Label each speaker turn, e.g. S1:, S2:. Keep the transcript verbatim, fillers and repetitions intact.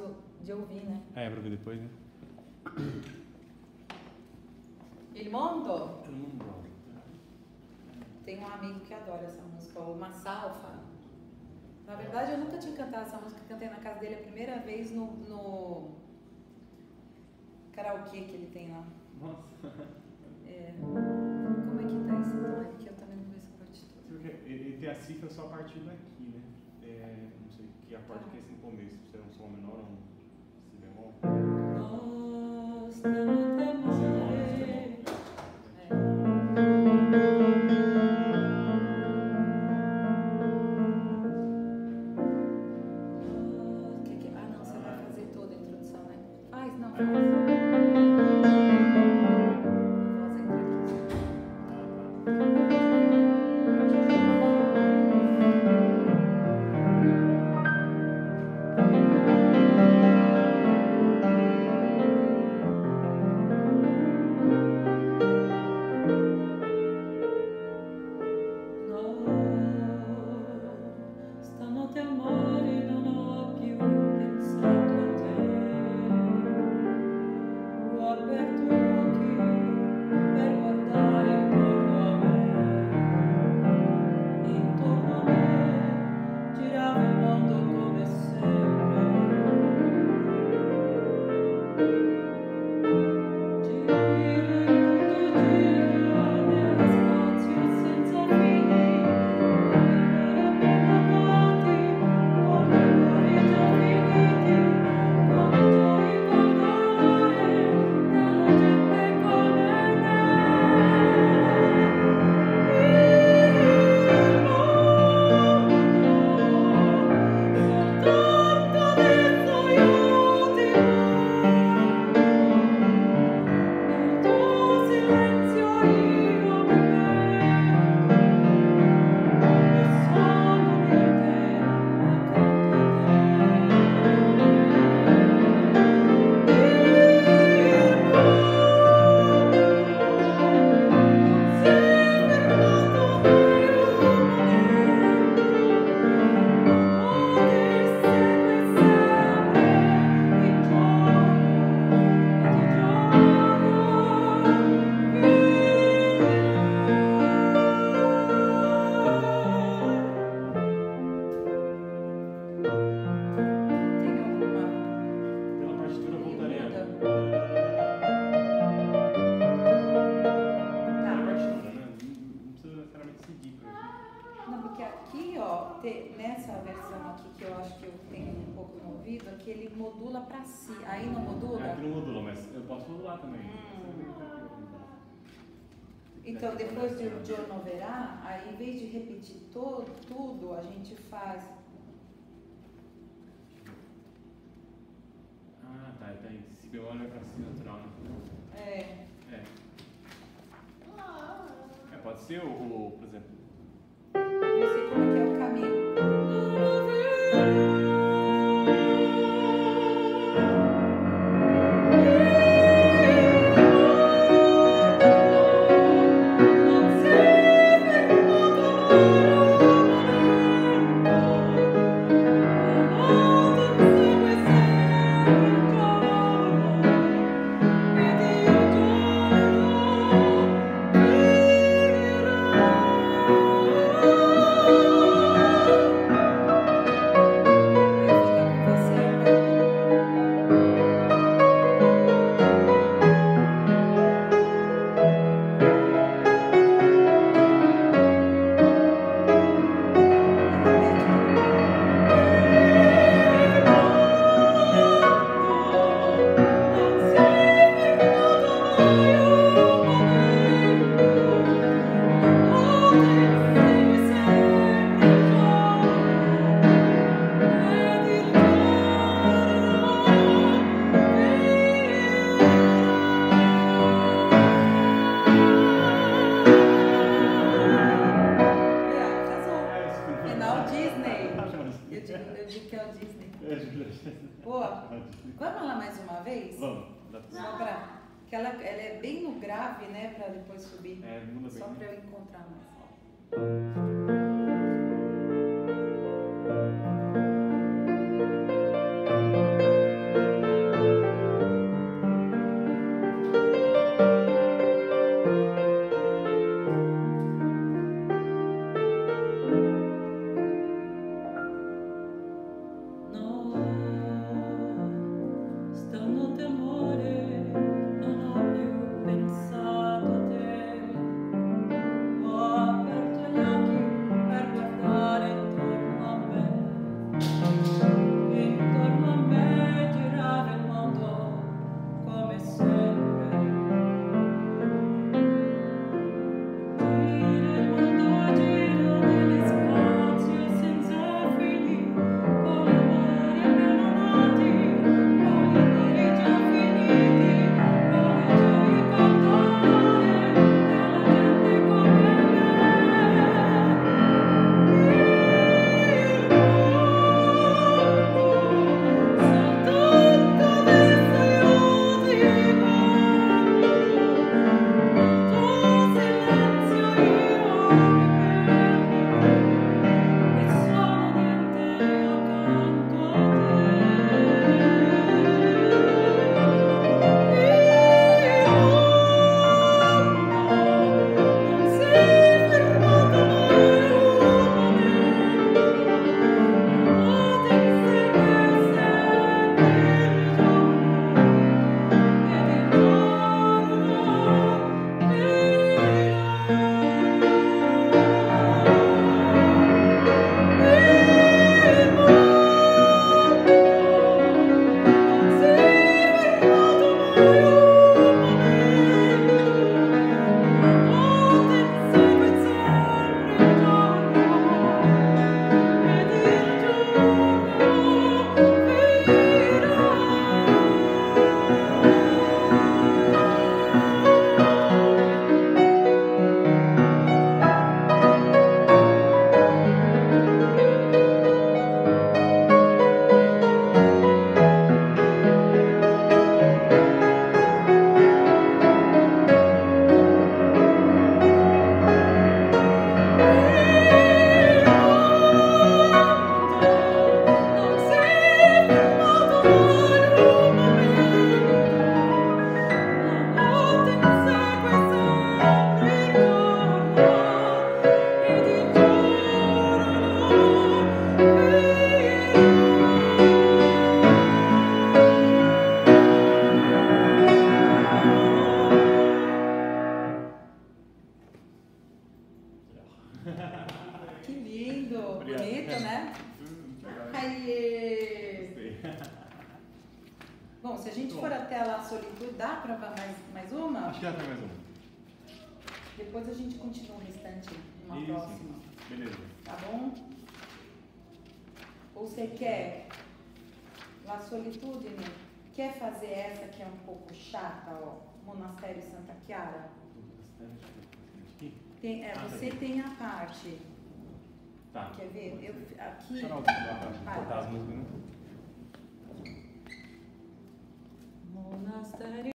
S1: fácil de ouvir, né?
S2: É, pra ver depois, né?
S1: Il mondo?
S2: Todo mundo bom.
S1: Tem um amigo que adora essa música, o Massalfa. Na verdade, eu nunca tinha cantado essa música, cantei na casa dele a primeira vez no, no karaokê que ele tem lá.
S2: Nossa.
S1: É, como é que tá esse tom aqui? Eu também não conheço a partitura.
S2: Ele tem a cifra só a partir daqui, né? É, não sei, que acorde que é esse no começo, se é um som menor ou um si bemol.
S1: Nossa, não tem mais. Ah, não, você vai fazer toda a introdução, né? Faz, não, faz. Então, depois de o giorno verá, aí em vez de repetir todo, tudo, a gente faz...
S2: Ah, tá, tá aí. Si bemol é pra si natural, né?
S1: É.
S2: É. É, pode ser o, o, por exemplo...
S1: Não sei como é que é o caminho. Vamos lá mais uma vez?
S2: Vamos.
S1: Só pra... que ela, ela é bem no grave, né? Pra depois subir.
S2: É, muda bem.
S1: Só pra eu encontrar mais. Bom, se a gente
S2: Bom.
S1: for até lá a solitude, dá pra mais, mais uma?
S2: Acho que já tem mais uma.
S1: Depois a gente continua o restante numa
S2: Isso.
S1: próxima.
S2: Beleza.
S1: Tá bom? Ou você quer La Solitude, né? Quer fazer essa que é um pouco chata, ó? Monastério Santa Chiara?
S2: Aqui?
S1: Tem, é,
S2: Ah,
S1: você
S2: tá.
S1: tem a parte.
S2: Tá.
S1: Quer ver? Eu, aqui.
S2: Deixa eu botar as músicas, né?
S1: Monastério.